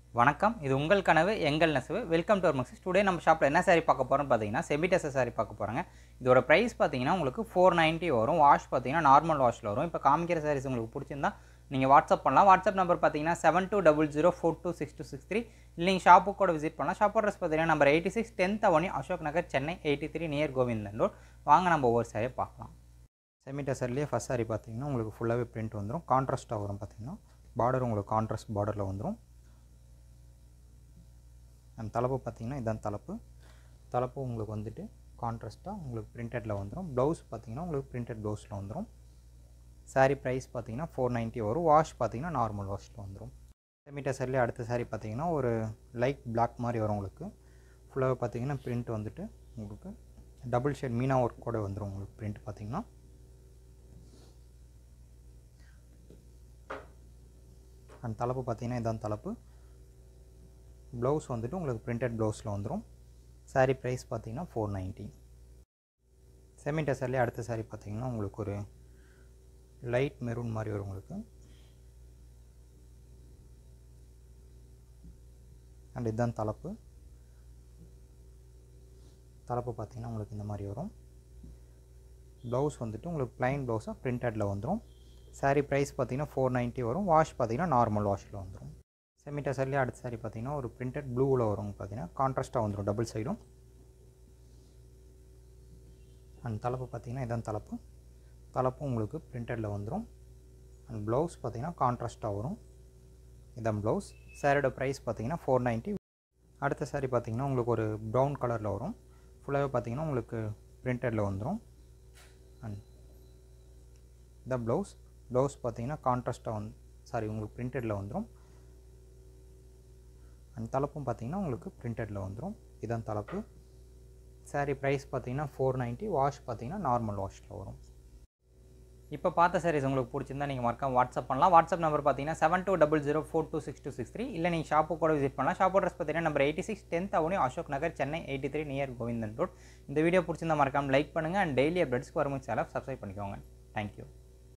வணக்கம், இது உங்கள் கனவு எங்கள் நெசவு. Welcome to our mix. Today நம்ம ஷாப்பில் என்ன சாரீ பார்க்க போகிறோம்னு பார்த்தீங்கன்னா செமி டசர் சாரீ பார்க்க போகிறாங்க. இதோட ப்ரைஸ் பார்த்தீங்கன்னா உங்களுக்கு 490 வரும். வாஷ் பார்த்தீங்கன்னா நார்மல் வாஷில் வரும். இப்போ காமிக்கிற சாரீஸ் உங்களுக்கு பிடிச்சிருந்தா நீங்கள் வாட்ஸ்அப் பண்ணலாம். வாட்ஸ்அப் நம்பர் பார்த்தீங்கன்னா 7200426263. இல்லை நீங்கள் ஷாப்புக்கு கூட விசிட் பண்ணலாம். ஷாப் அட்ரஸ் பார்த்தீங்கன்னா number 86 10th Avenue, Ashok Nagar, Chennai 83 near Govindan road. வாங்க நம்ம ஒவ்வொரு சாரியை பார்க்கலாம். செமி டசர்லேயே ஃபஸ்ட் சாரீ பார்த்தீங்கன்னா உங்களுக்கு ஃபுல்லாகவே பிரிண்ட் வந்துடும். கான்ட்ராஸ்ட்டாக வரும். பார்த்தீங்கன்னா பார்டர் உங்களுக்கு கான்ட்ராஸ்ட் பார்டரில் வந்துடும். அந்த தலைப்பு பார்த்தீங்கன்னா இதான் தலைப்பு உங்களுக்கு வந்துட்டு கான்ட்ராஸ்ட்டாக உங்களுக்கு பிரிண்டடில் வந்துடும். ப்ளவுஸ் பார்த்தீங்கன்னா உங்களுக்கு பிரிண்டட் ப்ளவுஸில் வந்துடும். சாரீ ப்ரைஸ் பார்த்தீங்கன்னா 490 வரும். வாஷ் பார்த்தீங்கன்னா நார்மல் வாஷில் வந்துடும். செமி டசர்லேயே அடுத்த சாரீ பார்த்தீங்கன்னா ஒரு லைட் பிளாக் மாதிரி வரும். உங்களுக்கு ஃபுல்லாக பார்த்தீங்கன்னா பிரிண்ட் வந்துட்டு உங்களுக்கு டபுள் ஷேட் மீனா ஒர்க் கூட வந்துடும். உங்களுக்கு பிரிண்ட் பார்த்தீங்கன்னா அந்த தலைப்பு பார்த்தீங்கன்னா இதான் தலைப்பு. ப்ளவுஸ் வந்துட்டு உங்களுக்கு பிரிண்டட் ப்ளவுஸில் வந்துடும். சாரீ ப்ரைஸ் பார்த்தீங்கன்னா 490. செமி டசர்லேயே அடுத்த சாரீ பார்த்தீங்கன்னா உங்களுக்கு ஒரு லைட் மெரூன் மாதிரி வரும். உங்களுக்கு அண்ட் இதுதான் தலைப்பு பார்த்தீங்கன்னா உங்களுக்கு இந்த மாதிரி வரும். ப்ளவுஸ் வந்துட்டு உங்களுக்கு ப்ளைன் ப்ளவுஸாக பிரிண்டடில் வந்துடும். சாரீ ப்ரைஸ் பார்த்தீங்கன்னா 490 வரும். வாஷ் பார்த்தீங்கன்னா நார்மல் வாஷில் வந்துடும். செமி டசர்லேயே அடுத்த சாரீ பார்த்தீங்கன்னா ஒரு பிரிண்டட் ப்ளூவில் வரும். பார்த்தீங்கன்னா கான்ட்ராஸ்ட்டாக வந்துடும் டபுள் சைடும். அண்ட் தலைப்பு பார்த்தீங்கன்னா இதான் தலைப்பும் உங்களுக்கு பிரிண்டடில் வந்துடும். அண்ட் ப்ளவுஸ் பார்த்தீங்கன்னா கான்ட்ராஸ்ட்டாக வரும். இதான் ப்ளவுஸ். சாரியோட ப்ரைஸ் பார்த்தீங்கன்னா 490. அடுத்த சாரீ பார்த்தீங்கன்னா உங்களுக்கு ஒரு ப்ரௌன் கலரில் வரும். ஃபுல்லாகவே பார்த்தீங்கன்னா உங்களுக்கு பிரிண்டடில் வந்துடும். அண்ட் இதான் ப்ளவுஸ் பார்த்தீங்கன்னா கான்ட்ராஸ்ட்டாக உங்களுக்கு பிரிண்டடில் வந்துடும். அண்ட் தலைப்பும் பார்த்தீங்கன்னா உங்களுக்கு பிரிண்டடில் வந்துடும். இதான் தலைப்பு. சாரீ ப்ரைஸ் பார்த்தீங்கன்னா 490. வாஷ் பார்த்தீங்கன்னா நார்மல் வாஷில் வரும். இப்போ பார்த்த சாரீஸ் உங்களுக்கு பிடிச்சிருந்தா நீங்கள் மறக்காம வாட்ஸ்அப் பண்ணலாம். வாட்ஸ்அப் நம்பர் பார்த்தீங்கன்னா 7200426263. இல்லை நீங்கள் ஷாப்பு கூட விசிட் பண்ணலாம். ஷாப் அட்ரஸ் பார்த்தீங்கன்னா number 86 10th Avenue, Ashok Nagar, Chennai 83 near Govindan road. இந்த வீடியோ பிடிச்சிருந்தா மறக்காம லைக் பண்ணுங்கள். அண்ட் டெய்லி அப்டேட்ஸ்க்கு வரும் சேனல் சப்ஸ்கிரைப் பண்ணிக்கோங்க. தேங்க்யூ.